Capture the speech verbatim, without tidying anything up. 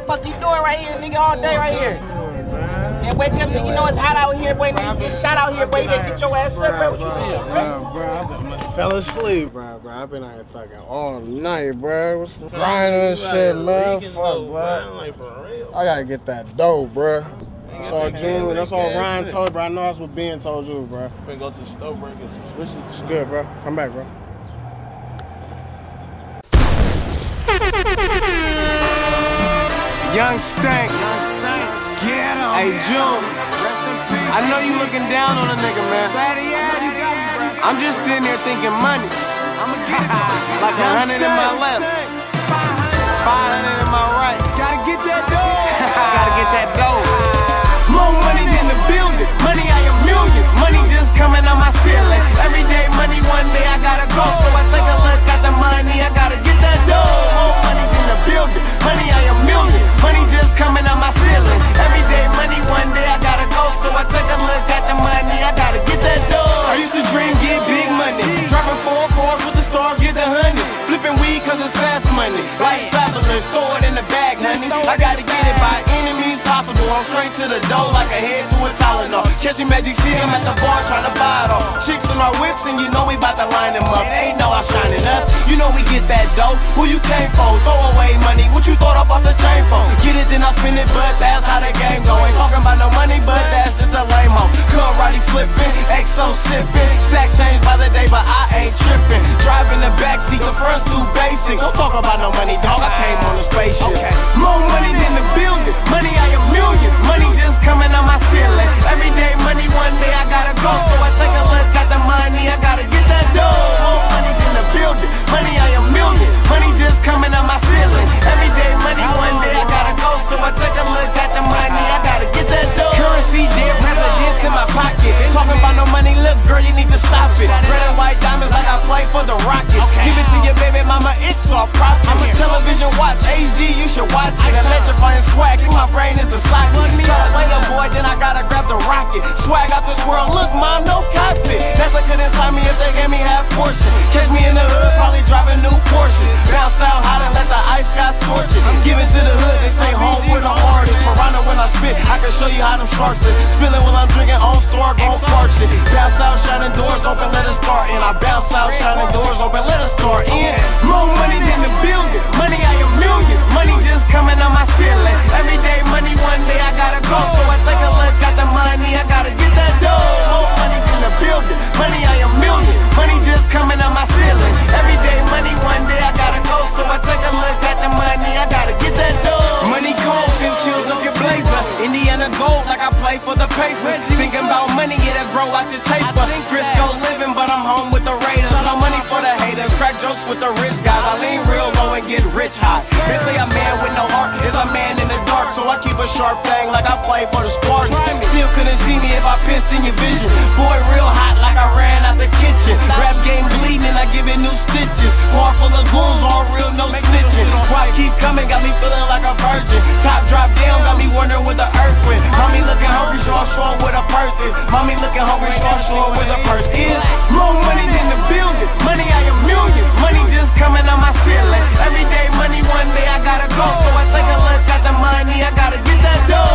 fuck you doing right here, nigga, all day right here? And wake up, nigga, you know it's hot out here, boy. Niggas get shot out here, boy. You better get your ass up, bro. What you doing, bro? Bro, I fell asleep, bro, bro. I've been out here fucking all night, bro. What's grinding and shit, man? Fuck, bro. I gotta get that dough, bro. That's all June, that's all Ryan told, bro. I know that's what Ben told you, bro. We're gonna go to the store, bro, and get some switches. It's good, bro. Come back, bro. Young Stank. Get him. Hey, June. I know you looking down on a nigga, man. I'm just sitting there thinking money. Like a hundred in my left, five hundred in my right. Gotta get that dough. Gotta get that dough. More money than the building. Money, I am millions. Money just coming on my ceiling. Every day, money, one day I gotta go. So I take a look at the money. I gotta get that dough. More money than the building. Money, I am millions. Money just coming on my ceiling. Every day, money, one day I gotta go. So I take a look at the money. I gotta get that dough. I used to dream, get big money. Dropping four cars with the stars, get the honey. Flipping weed cause it's fast money. Life's fabulous, throw it in the bag, honey. I gotta get it by any means possible. I'm straight to the dough like a head to a Tylenol. Catching Magic City, I'm at the bar trying to buy it all. Chicks on our whips and you know we bout to line them up. Ain't no outshining us, you know we get that dough. Who you came for? Throw away money, what you thought up off the chain for? Get it then I spend it, but that's how the game go. Ain't talking about no money, but that's just a lame-o. Karate flipping, X O sipping. Stacks change by the day, but I ain't tripping. Driving the backseat, the front's too basic. Don't talk about no money, dog, I came on a spaceship. Okay. More money than the building, money I am millions. Money just coming on my ceiling. Every day money, one day I gotta go. So I take a look at the money, I gotta get that dough. More money than the building, money I am millions. Money just coming on my ceiling. Every day money, one day I gotta go. So I take a look at the money, I gotta get that dough. Currency, dead presidents in my pocket. Talking about no money, look girl, you need to stop it. Red and white diamonds like I play for the Rockets. Give it to your baby mama, it's all profit. I'm a television watch, H D, you should watch it. Electrifying swag, in my brain is the socket. Try to play the boy, then I gotta grab the rocket. Swag out this world, look mom, no cockpit. That's a good inside me if they gave me half portion. Catch me in the hood, probably driving new Porsches. Bounce out hot and let the ice sky scorch it. Give it to the hood, they say home with an artist. Piranha when I spit, I can show you how them sharks live. Spilling while I'm drinking, on store, gon' park it. Bounce out, shining doors open, let us start in. I bounce out, shining doors open, let us start in. More money than the building, money I am millions. Money just coming on my ceiling. Every day money, one day I gotta go. So I take a look at the money, I gotta get that dough. More money than the building, money I am millions. Money just coming on my ceiling. Every day money, one day I gotta go. So I take a look at the money, I gotta get that dough. Money cold and chills up your blazer. Indiana gold like I play for the Pacers. Thinking about money, it'll grow out your taper. Frisco living, but I'm home with the Raiders. No money for the haters, crack jokes with the rich guys. I lean real low and get rich high. They say a man with no heart is a man in the dark. So I keep a sharp thing like I play for the Spartans. Still couldn't see me if I pissed in your vision. Boy real hot like I ran out the kitchen. Rap game bleeding and I give it new stitches. Car full of goons, all real, no snitching. Why keep coming, got me feeling like a virgin. Top drop down, got me wondering where the earth went. Mommy looking hungry, so I'm showing where the purse is. Mommy looking hungry, so I'm showing where the purse is. More money than the building, money I am millions. Money just coming on my ceiling. Every day money, one day I gotta go. So I take a look at the money, I gotta get that dough.